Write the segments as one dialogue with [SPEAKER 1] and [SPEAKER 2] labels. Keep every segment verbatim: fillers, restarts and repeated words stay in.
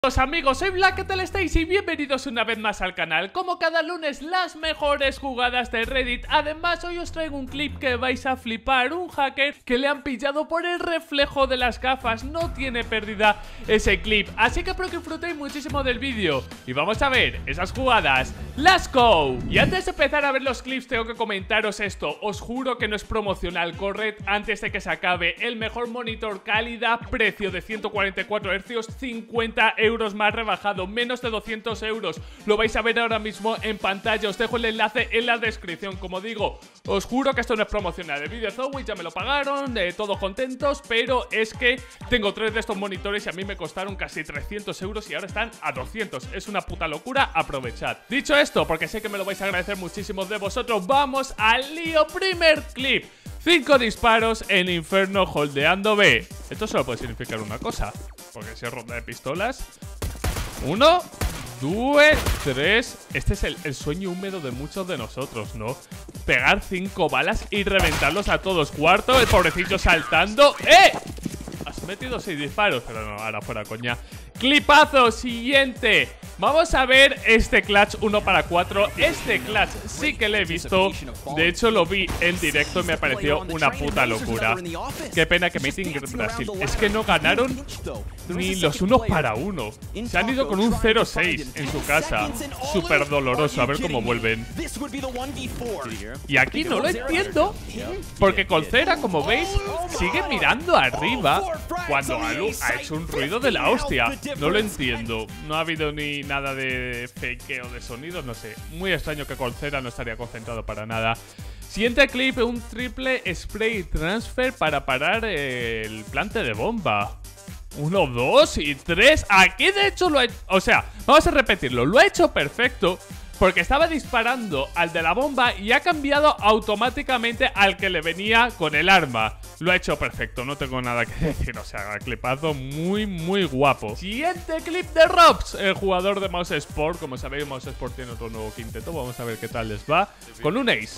[SPEAKER 1] Hola amigos, soy BlackEthelStacy y bienvenidos una vez más al canal. Como cada lunes, las mejores jugadas de Reddit. Además, hoy os traigo un clip que vais a flipar. Un hacker que le han pillado por el reflejo de las gafas. No tiene pérdida ese clip, así que espero que disfrutéis muchísimo del vídeo. Y vamos a ver esas jugadas. ¡Let's go! Y antes de empezar a ver los clips, tengo que comentaros esto. Os juro que no es promocional. Corred antes de que se acabe. El mejor monitor calidad, precio de ciento cuarenta y cuatro hercios, cincuenta euros más rebajado, menos de doscientos euros. Lo vais a ver ahora mismo en pantalla. Os dejo el enlace en la descripción. Como digo, os juro que esto no es promocional. El vídeo de Zoe ya me lo pagaron, eh, todos contentos, pero es que tengo tres de estos monitores y a mí me costaron casi trescientos euros y ahora están a doscientos. Es una puta locura, aprovechad. Dicho esto, porque sé que me lo vais a agradecer muchísimos de vosotros, vamos al lío. Primer clip. Cinco disparos en Inferno holdeando B. Esto solo puede significar una cosa, porque si es ronda de pistolas. Uno, dos, tres. Este es el, el sueño húmedo de muchos de nosotros, ¿no? Pegar cinco balas y reventarlos a todos. Cuarto, el pobrecillo saltando. ¡Eh! Has metido seis disparos, pero no, ahora fuera coña. Clipazo, siguiente. Vamos a ver este clutch uno para cuatro. Este clutch sí que lo he visto. De hecho lo vi en directo y me pareció una puta locura. Qué pena que Meeting Brasil. Es que no ganaron ni los unos para uno. Se han ido con un cero seis en su casa. Súper doloroso, a ver cómo vuelven. Y aquí no lo entiendo, porque Colcera, como veis, sigue mirando arriba cuando Alu ha hecho un ruido de la hostia. No lo entiendo. No ha habido ni nada de fakeo de sonidos, no sé. Muy extraño que Colcera no estaría concentrado para nada. Siguiente clip, un triple spray transfer para parar el plante de bomba. Uno, dos y tres. Aquí de hecho lo ha hecho. O sea, vamos a repetirlo. Lo ha hecho perfecto, porque estaba disparando al de la bomba y ha cambiado automáticamente al que le venía con el arma. Lo ha hecho perfecto, no tengo nada que decir. O sea, clipazo muy, muy guapo. Siguiente clip de Robs, el jugador de Mouse Sport. Como sabéis, Mouse Sport tiene otro nuevo quinteto. Vamos a ver qué tal les va. Con un ace.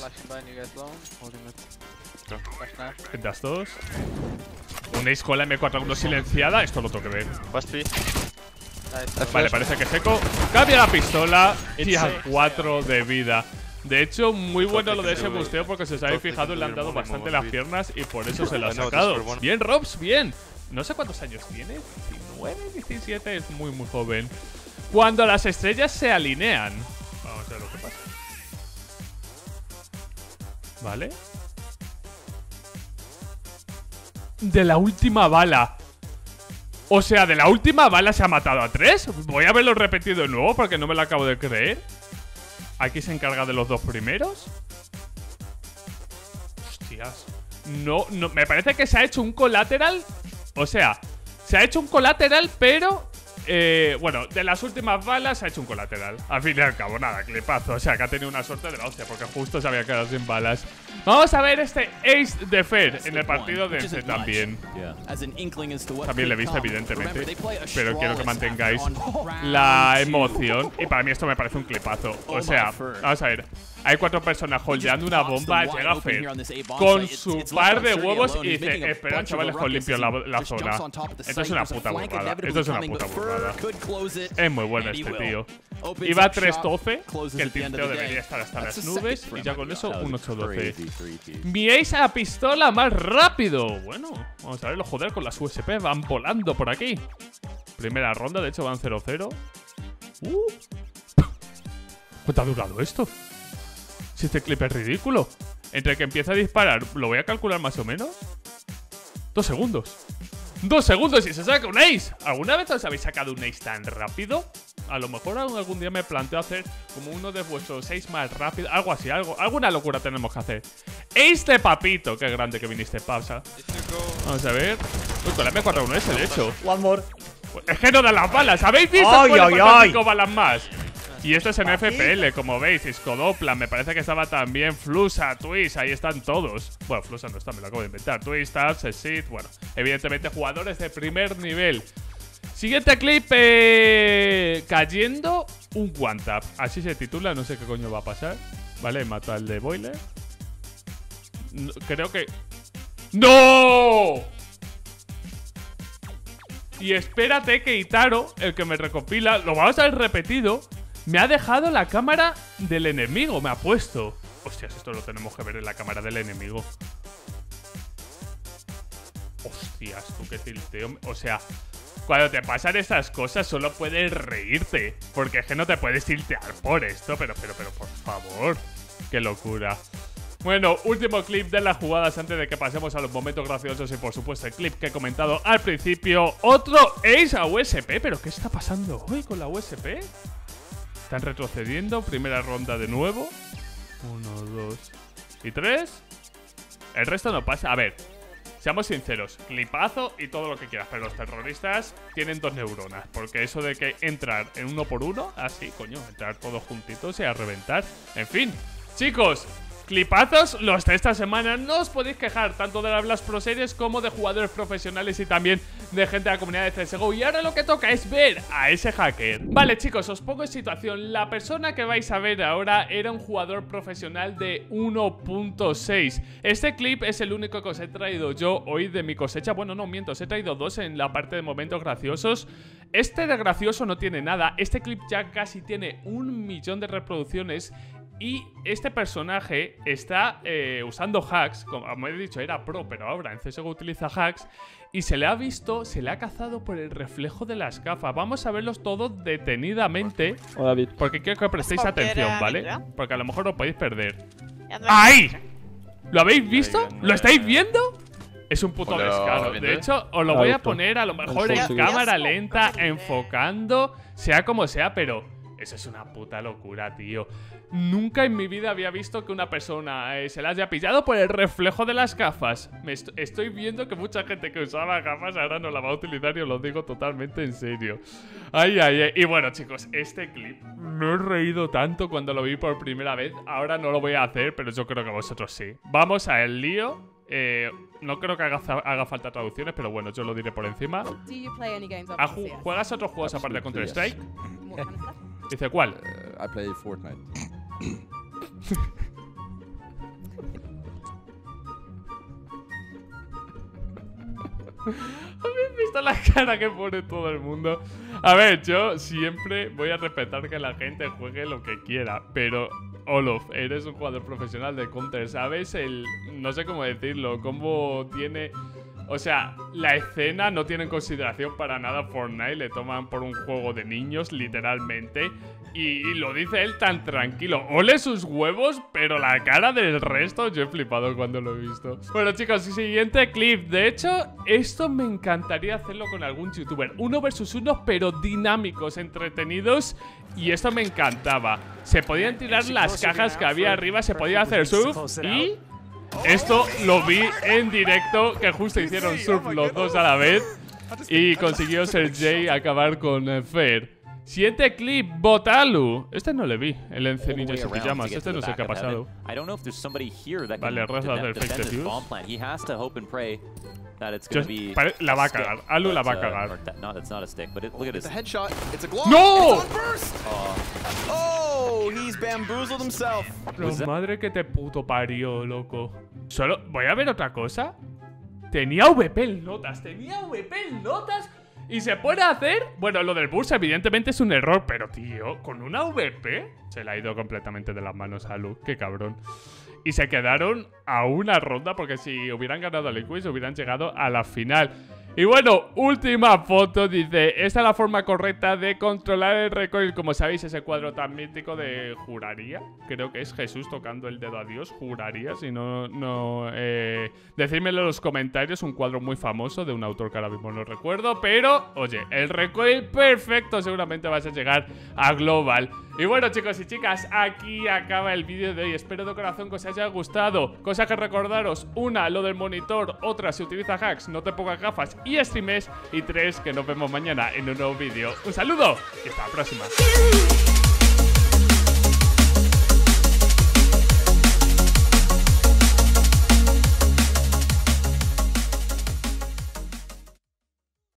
[SPEAKER 1] Ventas dos. Un ace con la M cuatro uno silenciada. Esto lo tengo que ver. Vale, parece que seco. Cambia la pistola y a cuatro de vida. De hecho, muy bueno lo de ese busteo, porque si os habéis fijado le han dado bastante las piernas y por eso se lo ha sacado. Bien, Robs, bien. No sé cuántos años tiene. diecinueve, diecisiete, es muy, muy joven. Cuando las estrellas se alinean. Vamos a ver lo que pasa. Vale. De la última bala. O sea, de la última bala se ha matado a tres. Voy a verlo repetido de nuevo porque no me lo acabo de creer. Aquí se encarga de los dos primeros. Hostias. No, no, me parece que se ha hecho un colateral. O sea, se ha hecho un colateral, pero eh, bueno, de las últimas balas se ha hecho un colateral. Al fin y al cabo, nada, clipazo. O sea, que ha tenido una suerte de la hostia, porque justo se había quedado sin balas. Vamos a ver este ace de Fer en el partido de ese también. También le he visto, evidentemente, pero quiero que mantengáis la emoción. Y para mí esto me parece un clipazo. O sea, vamos a ver. Hay cuatro personas holdeando una bomba. Llega Fer con su par de huevos y dice: espera, chavales, con limpio la, la zona. Esto es una puta burrada. Esto es una puta burrada. Es muy bueno este tío. Iba tres doce, que el tinteo debería estar hasta las nubes. Y ya con eso, un ocho doce. Mi ace a pistola más rápido. Bueno, vamos a verlo, joder, con las U S P. Van volando por aquí. Primera ronda, de hecho van cero cero. uh. ¿Cuánto ha durado esto? Si este clip es ridículo. Entre que empieza a disparar, lo voy a calcular más o menos. Dos segundos. Dos segundos y se saca un ace. ¿Alguna vez os habéis sacado un ace tan rápido? A lo mejor algún día me planteo hacer como uno de vuestros ace más rápido. Algo así, algo, alguna locura tenemos que hacer. Ace de Papito. Qué grande que viniste, pausa. Vamos a ver. Uy, con la M cuatro uno S, de hecho.
[SPEAKER 2] One more.
[SPEAKER 1] Es que no dan las balas. ¿Habéis visto?
[SPEAKER 2] Ay, ay, ay.
[SPEAKER 1] Cinco balas más. Y esto es en F P L, como veis. Iscodopla, me parece que estaba también Flusa, Twist, ahí están todos. Bueno, Flusa no está, me lo acabo de inventar. Twist, Tabs, Exit, bueno, evidentemente jugadores de primer nivel. Siguiente clip, eh, cayendo un one tap. Así se titula, no sé qué coño va a pasar. Vale, mata al de Boiler. No, creo que... ¡No! Y espérate que Itaro, el que me recopila, lo vamos a ver repetido, me ha dejado la cámara del enemigo, me ha puesto. Hostias, esto lo tenemos que ver en la cámara del enemigo. Hostias, tú qué tilteo. O sea, cuando te pasan estas cosas solo puedes reírte, porque es que no te puedes tiltear por esto. Pero, pero, pero, por favor. Qué locura. Bueno, último clip de las jugadas antes de que pasemos a los momentos graciosos. Y por supuesto el clip que he comentado al principio. Otro ace a U S P. ¿Pero qué está pasando hoy con la U S P? Están retrocediendo. Primera ronda de nuevo. Uno, dos y tres. El resto no pasa. A ver, seamos sinceros, clipazo y todo lo que quieras, pero los terroristas tienen dos neuronas. Porque eso de que entrar en uno por uno, así, coño, entrar todos juntitos y a reventar. En fin, chicos, clipazos los de esta semana. No os podéis quejar tanto de las Blast Pro Series como de jugadores profesionales y también de gente de la comunidad de C S G O. Y ahora lo que toca es ver a ese hacker. Vale, chicos, os pongo en situación. La persona que vais a ver ahora era un jugador profesional de uno punto seis. Este clip es el único que os he traído yo hoy de mi cosecha. Bueno, no miento, os he traído dos en la parte de momentos graciosos. Este de gracioso no tiene nada. Este clip ya casi tiene un millón de reproducciones. Y este personaje está eh, usando hacks, como he dicho, era pro, pero ahora en C S G O utiliza hacks. Y se le ha visto, se le ha cazado por el reflejo de las gafas. Vamos a verlos todos detenidamente.
[SPEAKER 2] Hola, David.
[SPEAKER 1] Porque quiero que prestéis atención, ¿vale? Porque a lo mejor lo podéis perder. ¡Ahí! ¿Lo habéis visto? ¿Lo estáis viendo? Es un puto descaro. De hecho, os lo voy a poner a lo mejor en cámara lenta, enfocando, sea como sea, pero eso es una puta locura, tío. Nunca en mi vida había visto que una persona eh, se la haya pillado por el reflejo de las gafas. Me est estoy viendo que mucha gente que usaba gafas ahora no la va a utilizar y os lo digo totalmente en serio. Ay, ay, ay. Y bueno, chicos, este clip no he reído tanto cuando lo vi por primera vez. Ahora no lo voy a hacer, pero yo creo que vosotros sí. Vamos a el lío. Eh, no creo que haga, haga falta traducciones, pero bueno, yo lo diré por encima. ¿Juegas otros juegos aparte de Counter-Strike? Dice, ¿cuál?
[SPEAKER 3] Uh, I play Fortnite.
[SPEAKER 1] ¿Habéis visto la cara que pone todo el mundo? A ver, yo siempre voy a respetar que la gente juegue lo que quiera, pero Olof, eres un jugador profesional de Counter, ¿sabes? El, no sé cómo decirlo, cómo tiene... O sea, la escena no tiene en consideración para nada Fortnite, le toman por un juego de niños, literalmente. Y, y lo dice él tan tranquilo. Ole sus huevos, pero la cara del resto, yo he flipado cuando lo he visto. Bueno, chicos, siguiente clip. De hecho, esto me encantaría hacerlo con algún youtuber. Uno versus uno, pero dinámicos, entretenidos. Y esto me encantaba. Se podían tirar las cajas que había arriba, se podía hacer surf y... Esto lo vi en directo, que justo hicieron surf los dos a la vez. Y consiguió Sergey acabar con eh, Fer. Siguiente clip, Botalu. Este no le vi, el encenillo sin pijamas. Este no sé qué ha pasado. Vale, Raza hacer fake defuse. La va a cagar, Alu la va a cagar. ¡No! No, madre que te puto parió, loco. Solo, voy a ver otra cosa. Tenía V P en notas, tenía V P en notas. Y se puede hacer... Bueno, lo del burst evidentemente es un error, pero tío, con una V P se le ha ido completamente de las manos a Lu. Qué cabrón. Y se quedaron a una ronda, porque si hubieran ganado el quiz hubieran llegado a la final. Y bueno, última foto, dice: esta es la forma correcta de controlar el recoil. Como sabéis, ese cuadro tan mítico de juraría, creo que es Jesús tocando el dedo a Dios, juraría, si no, no eh, decídmelo en los comentarios. Un cuadro muy famoso de un autor que ahora mismo no recuerdo, pero oye, el recoil perfecto, seguramente vas a llegar a Global. Y bueno, chicos y chicas, aquí acaba el vídeo de hoy. Espero de corazón que os haya gustado. Cosa que recordaros: una, lo del monitor; otra, si utiliza hacks, no te pongas gafas y streames; y tres, que nos vemos mañana en un nuevo vídeo. Un saludo y hasta la próxima.